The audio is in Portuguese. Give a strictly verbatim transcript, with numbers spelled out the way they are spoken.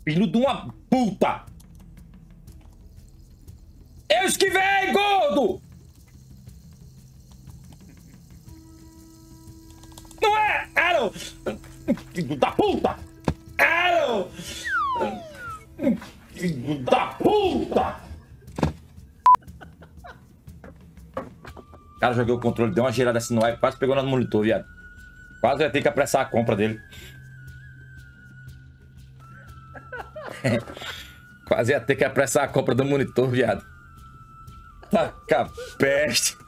Filho de uma puta! Eu esquivei, gordo! Não é! Ah, não! Filho da puta! Ah, não! Filho da puta! Cara, joguei o controle, deu uma girada assim no ar, quase pegou no monitor, viado. Quase ia ter que apressar a compra dele. Quase ia ter que apressar a compra do monitor, viado. Taca peste.